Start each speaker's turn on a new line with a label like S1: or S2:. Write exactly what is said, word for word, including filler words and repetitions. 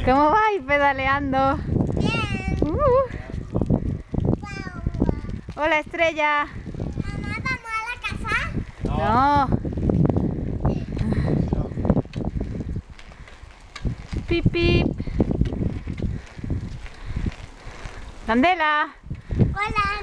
S1: ¿Cómo vais pedaleando?
S2: Bien.
S1: Uh. Hola, Estrella.
S2: Mamá, ¿vamos a la casa?
S1: No. Pip, pip. Candela.
S2: Hola.